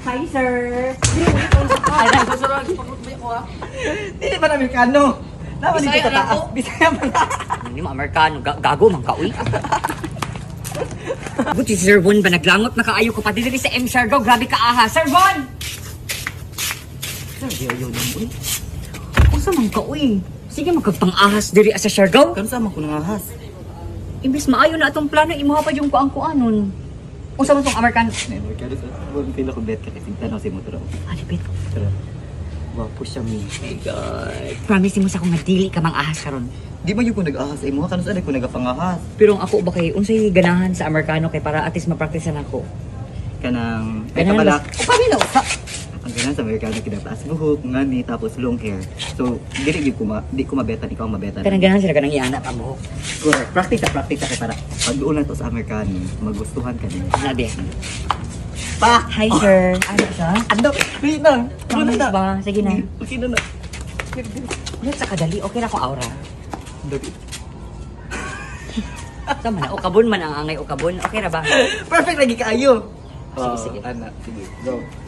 Hi, sir. Ay, nagsusurag. Pagkutbay ko, ha? Hindi ba na Amerikano? Naman dito Bisaya sa taas. ako. Bisaya man. Hindi mo Amerikano. Gago, mang kauwi. Buti si Sir Von ba naglangot na kaayo ko pa dito sa M. Siargao. Grabe ka aha. Sir Von! Sir, di ayaw lang uy. Kung sa mang kauwi. Sige, magkagpang-ahas diri sa Siargao. Kano sa man ko nangahas? Imbis maayo na atong plano, imuha pa yung kuang-kuanon. Kung sa mo itong Amerikano. Amerikano sa buwan pila ko bet ka kasi tanaw si mo tro. Halipit. Tro. Wapo siya mi. My God. Promise mo sa akong nga dili ka mang ahas karon. Di man yung ko nag-ahas ay mo kano sa ko nagapangahas. Pero ang ako ba kay unsay ganahan sa Amerikano kay para at least mapraktisan ako. Kanang ay Ganahan kabala. ba? O kanino? Ang ganahan sa Amerikano kinataas buhok ngani tapos long hair. So dili gyud ko di ko mabetan ikaw mabetan. Kanang ganahan sila kanang iana pa mo. Correct. Practice kay para pag duol na to sa Amerikano magustuhan ka din. Sabi. Pa. Hi sir. Ano siya? Ando, wait na. Promise na. ba? Sige na. Okay na. Ulit sa kadali, okay na akong aura. Dali. Tama na, ukabon man ang angay ukabon. Okay na ba? Perfect lagi kaayo. Sige, sige. Anak, sige. Go.